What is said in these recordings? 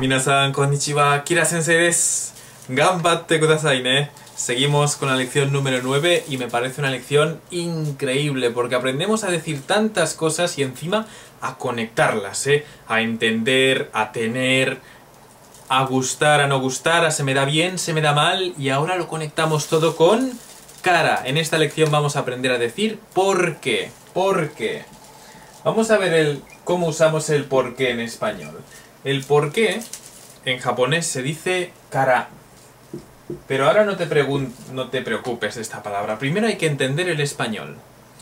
Minasan, konnichiwa, Kira Sensei desu. Ganbatte kudasai ne. Seguimos con la lección número 9 y me parece una lección increíble porque aprendemos a decir tantas cosas y encima a conectarlas, a entender, a tener, a gustar, a no gustar, a se me da bien, se me da mal, y ahora lo conectamos todo con cara. En esta lección vamos a aprender a decir por qué. ¿Por qué? Vamos a ver cómo usamos el por qué en español. El por qué en japonés se dice kara. Pero ahora no te preocupes de esta palabra. Primero hay que entender el español.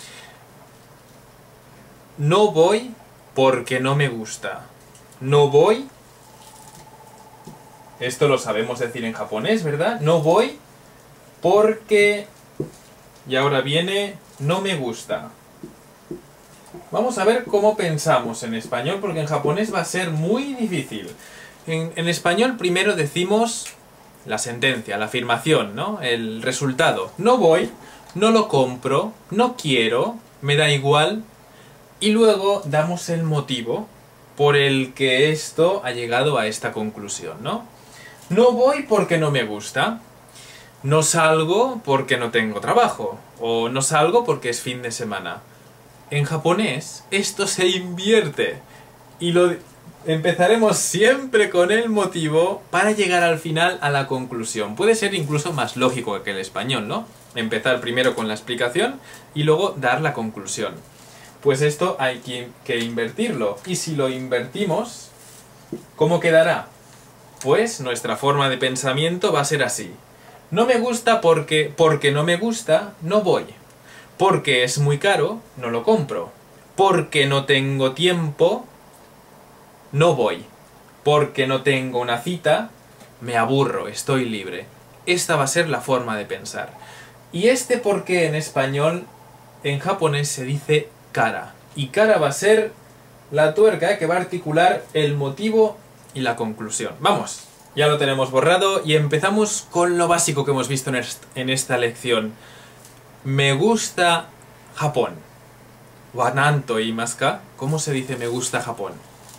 No voy porque no me gusta. No voy. Esto lo sabemos decir en japonés, ¿verdad? No voy porque... Y ahora viene no me gusta. Vamos a ver cómo pensamos en español, porque en japonés va a ser muy difícil. En español primero decimos la sentencia, la afirmación, ¿no? El resultado. No voy, no lo compro, no quiero, me da igual. Y luego damos el motivo por el que esto ha llegado a esta conclusión, ¿no? No voy porque no me gusta. No salgo porque no tengo trabajo. O no salgo porque es fin de semana. En japonés esto se invierte. Y empezaremos siempre con el motivo para llegar al final a la conclusión. Puede ser incluso más lógico que el español, ¿no? Empezar primero con la explicación y luego dar la conclusión. Pues esto hay que invertirlo. Y si lo invertimos, ¿cómo quedará? Pues nuestra forma de pensamiento va a ser así. No me gusta porque no me gusta, no voy. Porque es muy caro, no lo compro. Porque no tengo tiempo, no voy. Porque no tengo una cita, me aburro, estoy libre. Esta va a ser la forma de pensar. Y este por qué en español, en japonés se dice kara. Y kara va a ser la tuerca que va a articular el motivo y la conclusión. ¡Vamos! Ya lo tenemos borrado y empezamos con lo básico que hemos visto en esta lección. Me gusta Japón. Wa nan to iimasu ka? ¿Cómo se dice me gusta Japón?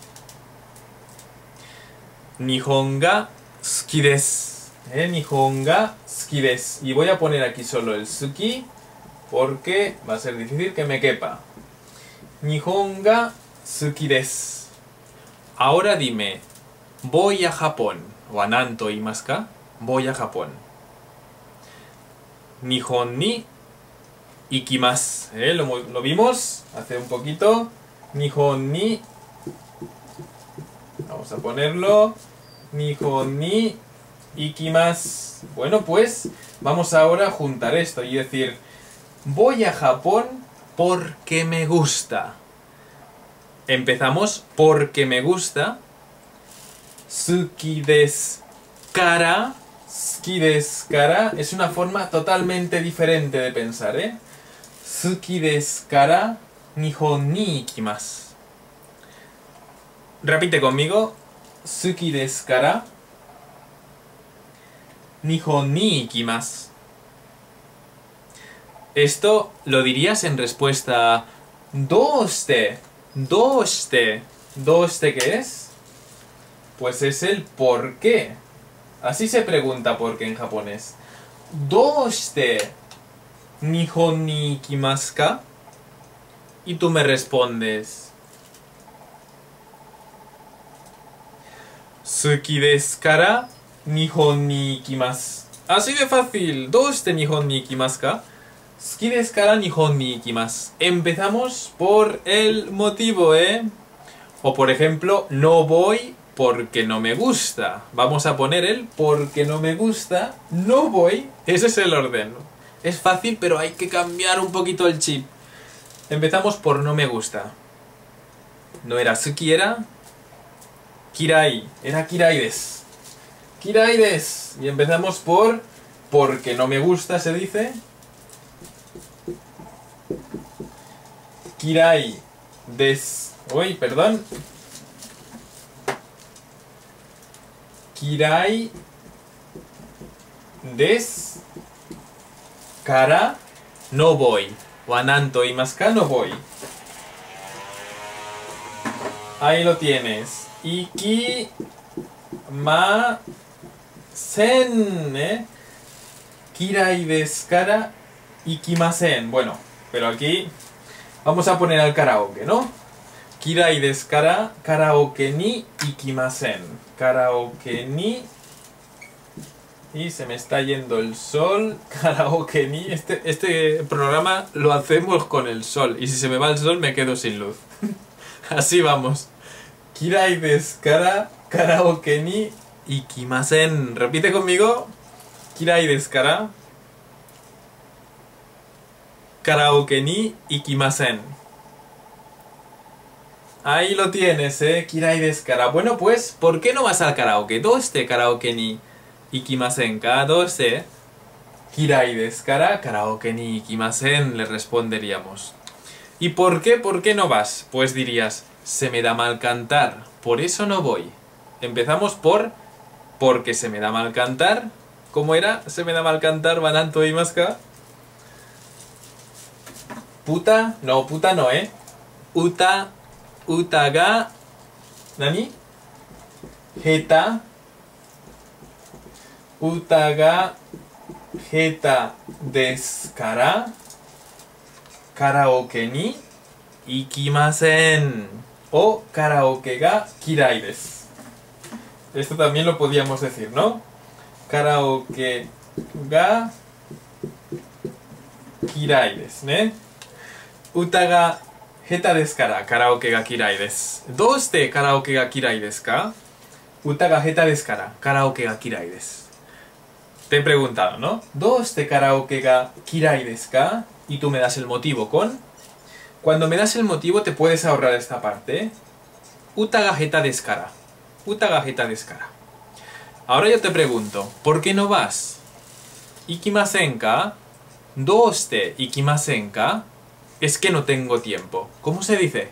Nihon ga suki desu. Nihon ga suki desu. Y voy a poner aquí solo el suki porque va a ser difícil que me quepa. Nihon ga suki desu. Ahora dime, voy a Japón. Wa nan to iimasu ka? Voy a Japón. Nihon ni ikimasu. Lo vimos hace un poquito. Nihon ni. Vamos a ponerlo. Nihon ni ikimasu. Bueno, pues vamos ahora a juntar esto y decir, voy a Japón porque me gusta. Empezamos porque me gusta. Suki desu kara. Suki desu kara es una forma totalmente diferente de pensar, Suki desu kara Nihon ni ikimasu. Repite conmigo. Suki desu kara Nihon ni ikimasu. Esto lo dirías en respuesta a ¿Doste? ¿Doste? ¿Doste qué es? Pues es el por qué. Así se pregunta por qué en japonés. ¿Doste Nihon ni ikimasu ka? Y tú me respondes Suki desu kara Nihon ni ikimasu. Así de fácil. ¿Doste Nihon ni ikimasu ka? Suki desu kara Nihon ni ikimasu. Empezamos por el motivo, O por ejemplo, no voy porque no me gusta. Vamos a poner el porque no me gusta, no voy. Ese es el orden. Es fácil, pero hay que cambiar un poquito el chip. Empezamos por no me gusta. No era suki, era kirai. Era kirai desu. Kirai desu. Y empezamos por porque no me gusta, se dice kirai desu. Uy, perdón. Kirai desu kara no voy. Wa nan to iimasu ka? No voy. Ahí lo tienes. Iki ¿eh? Kirai desu kara ikimasen. Bueno, pero aquí vamos a poner al karaoke, ¿no? Kirai desu kara karaoke ni ikimasen. Karaoke ni... Y se me está yendo el sol. Karaoke ni... Este programa lo hacemos con el sol. Y si se me va el sol me quedo sin luz. Así vamos. Kirai desu kara karaoke ni ikimasen. Repite conmigo. Kirai desu kara karaoke ni ikimasen. Ahí lo tienes, Kirai desu kara. Bueno, pues, ¿por qué no vas al karaoke? ¿Dónde karaoke ni ikimasen ka? ¿Dónde? Kirai desu kara karaoke ni ikimasen, le responderíamos. ¿Y por qué? ¿Por qué no vas? Pues dirías, se me da mal cantar, por eso no voy. Empezamos por porque se me da mal cantar. ¿Cómo era? Se me da mal cantar, bananto y maska. Puta, no, Uta ga, ¿nani? Heta. Uta ga heta desu kara karaoke ni ikimasen. O karaoke ga kirai desu. Esto también lo podíamos decir, ¿no? Karaoke ga kirai desu, ¿eh? Uta ga heta desu kara karaoke ga kirai desu. ¿Dónde karaoke ga kirai desu ka? Uta ga heta desu kara karaoke ga kirai desu. Te he preguntado, ¿no? ¿Dónde karaoke ga kirai desu ka? Y tú me das el motivo con... Cuando me das el motivo te puedes ahorrar esta parte, ¿eh? Uta ga heta desu kara. Uta ga heta desu kara. Ahora yo te pregunto, ¿por qué no vas? Ikimasen ka? ¿Dónde ikimasen ka? Es que no tengo tiempo. ¿Cómo se dice?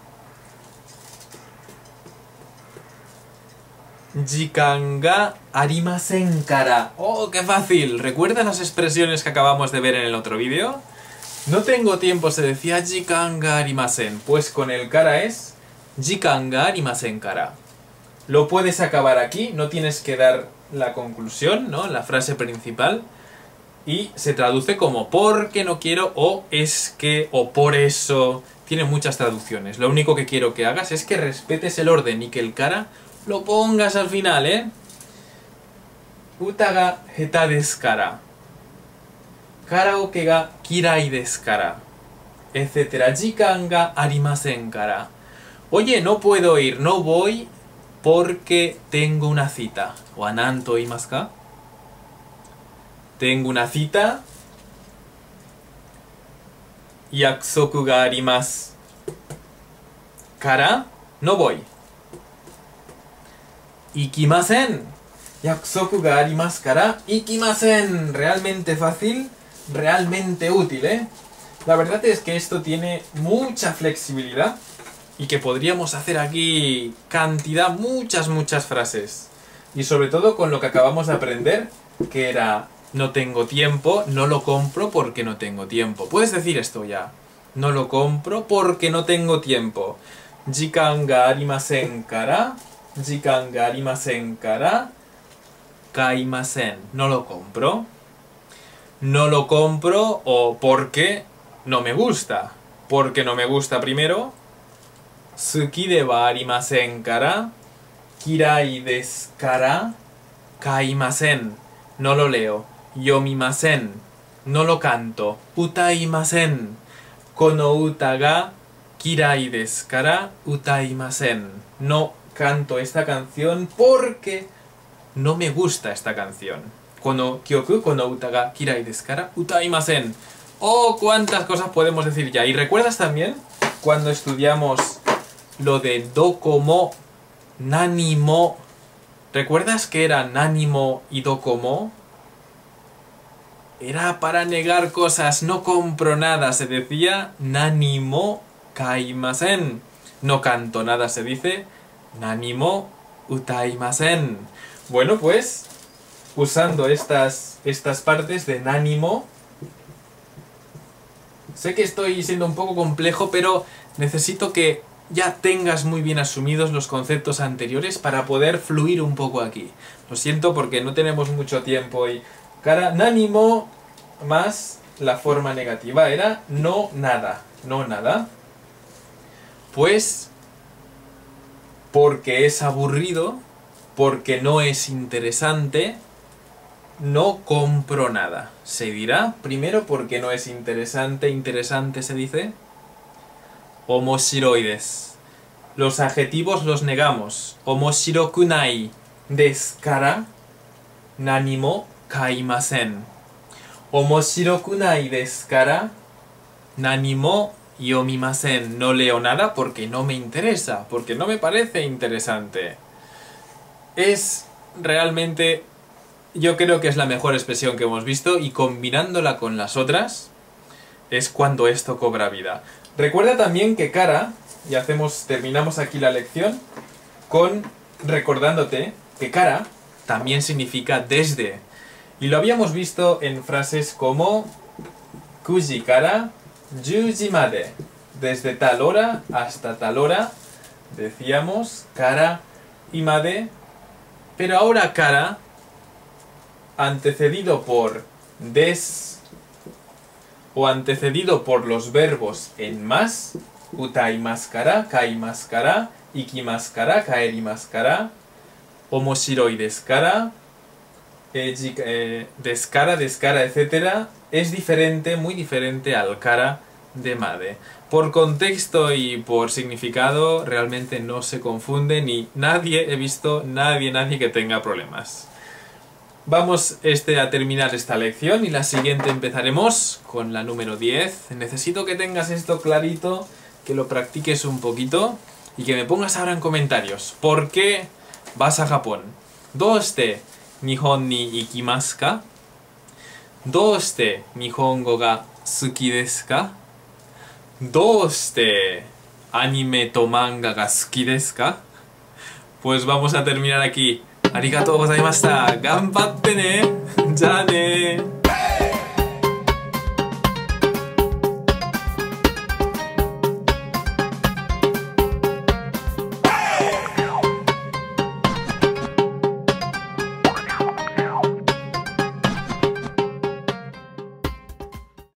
Jikan ga arimasen kara. ¡Oh, qué fácil! ¿Recuerdas las expresiones que acabamos de ver en el otro vídeo? No tengo tiempo, se decía jikan ga arimasen. Pues con el kara es jikan ga arimasen kara. Lo puedes acabar aquí, no tienes que dar la conclusión, ¿no? La frase principal. Y se traduce como porque no quiero, o es que, o por eso. Tiene muchas traducciones. Lo único que quiero que hagas es que respetes el orden y que el kara lo pongas al final, ¿eh? Uta ga heta desu kara. Karaoke ga kirai desu kara. Etcétera. Jikan ga arimasen kara. Oye, no puedo ir, no voy porque tengo una cita. ¿O ananto imasu ka? Tengo una cita. Yakusoku ga arimasu kara no voy. Ikimasen. Yakusoku ga arimasu kara ikimasen. Realmente fácil, realmente útil, ¿eh? La verdad es que esto tiene mucha flexibilidad y que podríamos hacer aquí cantidad, muchas frases. Y sobre todo con lo que acabamos de aprender, que era no tengo tiempo, no lo compro porque no tengo tiempo. Puedes decir esto ya. No lo compro porque no tengo tiempo. Jikan ga arimasen kara, jikan ga arimasen kara, kaimasen. No lo compro. No lo compro o porque no me gusta. Porque no me gusta primero. Suki de wa arimasen kara, kirai desu kara, kaimasen. No lo leo. Yomimasen. No lo canto. Utaimasen. Kono uta ga kirai desu kara utaimasen. No canto esta canción porque no me gusta esta canción. Kono kyoku, kono uta ga kirai desu kara utaimasen. Oh, cuántas cosas podemos decir ya. ¿Y recuerdas también cuando estudiamos lo de dokomo, nanimo? ¿Recuerdas que era nanimo y dokomo? Era para negar cosas, no compro nada, se decía nanimo kaimasen. No canto nada, se dice nanimo utaimasen. Bueno, pues, usando estas partes de nanimo, sé que estoy siendo un poco complejo, pero necesito que ya tengas muy bien asumidos los conceptos anteriores para poder fluir un poco aquí. Lo siento porque no tenemos mucho tiempo y kara nanimo más la forma negativa era no nada, no nada. Pues porque es aburrido, porque no es interesante, no compro nada. Se dirá primero porque no es interesante, interesante se dice. Omoshiroi desu. Los adjetivos los negamos. Omoshirokunai desu kara nani mo kaimasen. Omoshirokunai desu kara nani mo yomimasen. No leo nada porque no me interesa, porque no me parece interesante. Es realmente, yo creo que es la mejor expresión que hemos visto y combinándola con las otras es cuando esto cobra vida. Recuerda también que kara, y terminamos aquí la lección con recordándote que kara también significa desde. Y lo habíamos visto en frases como kuji kara 10 ji made. Desde tal hora hasta tal hora decíamos kara y made. Pero ahora kara, antecedido por des o antecedido por los verbos en más, utaimasu kara, kaimasu kara, ikimasu kara, kaerimasu kara, omoshiroi desu kara, desu kara, etc. es diferente, muy diferente al kara de made. Por contexto y por significado realmente no se confunden y he visto nadie que tenga problemas. Vamos a terminar esta lección y la siguiente empezaremos con la número 10. Necesito que tengas esto clarito, que lo practiques un poquito y que me pongas ahora en comentarios. ¿Por qué vas a Japón? ¿Doste Nihon ni ikimasu ka? ¿Doste Nihongo ga suki desu ka? ¿Doste anime to manga ga suki desu ka? Pues vamos a terminar aquí. Arigatou gozaimashita. Ganbatte ne. Ja ne.